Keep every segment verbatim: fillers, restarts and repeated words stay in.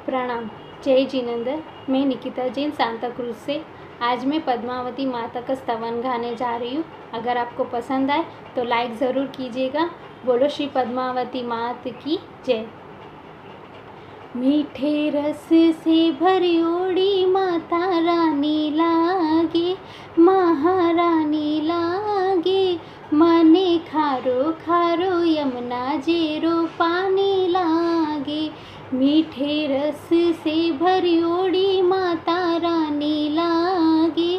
प्रणाम। जय जिनेंद्र। मैं निकिता जैन सांता क्रूज से। आज मैं पद्मावती माता का स्तवन गाने जा रही हूँ। अगर आपको पसंद आए तो लाइक ज़रूर कीजिएगा। बोलो श्री पद्मावती माता की जय। मीठे रस से भरी ओड़ी माता रानी लागे, महारानी लागे। मने खारो खारो यमुना जेरो पानी लागे। मीठे रस से भरी ओड़ी माता रानी लागे,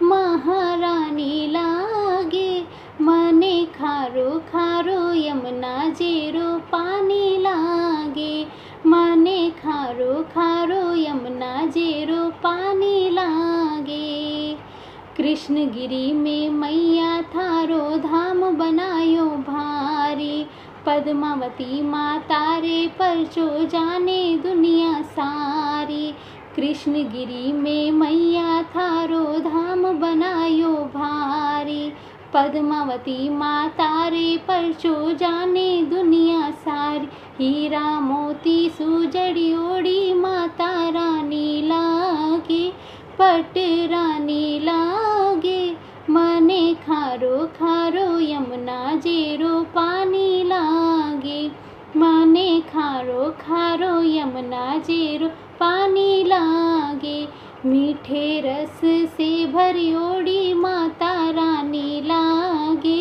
महारानी लागे। मने खारो खारो यमुना जेरो पानी लागे। मने खारो खारो यमुना जेरो पानी लागे। कृष्णगिरी में मैया थारो धाम बनायो भारी। पद्मावती माता रे परचो जाने दुनिया सारी। कृष्णगिरी में मैया थारो धाम बनायो भारी। पद्मावती माता रे परचो जाने दुनिया सारी। हीरा मोती सुजड़ी ओड़ी माता रानी लागे, पट रानी लागे। मने खारो खारो यमुना जेरो पानी लागे। मने खारो खारो यमुना जेरो पानी लागे। मीठे रस से भरी ओड़ी माता रानी लागे,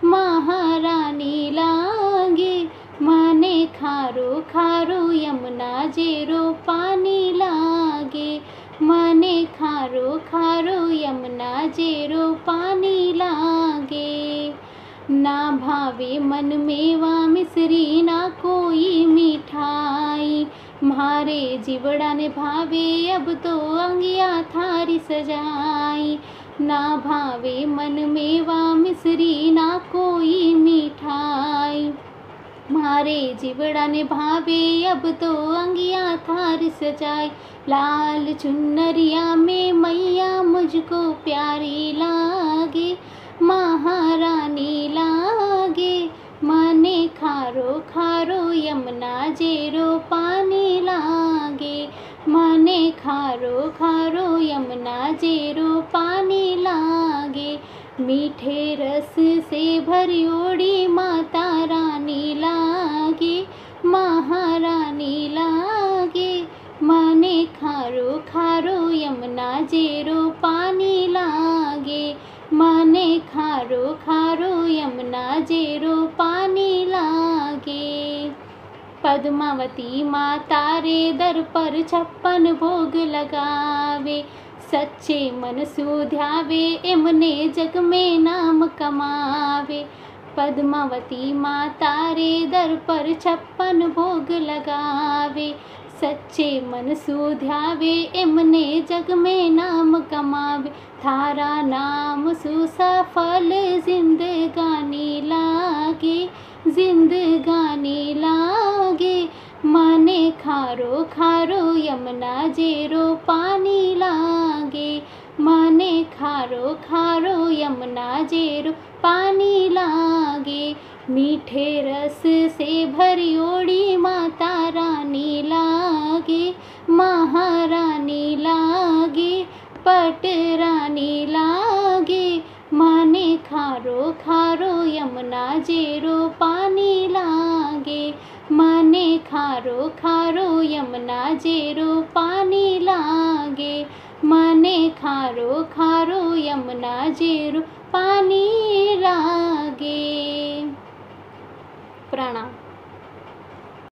महारानी लागे। मने खारो खारो यमुना जेरो पानी लागे। मने खारो खारो यमुना जेरो पानी लागे। ना भावे मन मेवा मिश्री ना कोई मिठाई। म्हारे जीवड़ा ने भावे अब तो अंगिया थारी सजाई। ना भावे मन मेवा मिश्री ना कोई मिठाई। म्हारे जीवड़ा ने भावे अब तो अंगिया थार सजाई। लाल चुनरिया में मैया मुझको प्यारी लागे, महारानी लागे। मने खारो खारो यमुना जेरो पानी लागे। मने खारो खारो यमुना जेरो पानी लागे। मीठे रस से भरी ओड़ी माता रानी लागे, महारानी लागे। मने खारो खारो यमुना जेरो पानी लागे। मने खारो खारो यमुना जेरो पानी लागे। पद्मावती माता रे दर पर छप्पन भोग लगावे। सच्चे मन सुध्यावे एमने जग में नाम कमावे। पद्मावती माता रे दर पर छप्पन भोग लगावे। सच्चे मन सुध्यावे एमने जग में नाम कमावे। थारा नाम सुसफल जिंदगानी लागे, जिंदगानी लागे। मने खारो खारो यमुना जेरो पानी लागे। मने खारो खारो यमुना जेरो पानी लागे। मीठे रस से भरी ओड़ी माता रानी लागे, महारानी लागे। पट रानी लागे। मने खारो खारो यमुना जेरो पानी लागे। मने खारो खारो यमुना जेरो पानी लागे। मने खारो खारो यमुना जेरो पानी लागे। प्रणाम।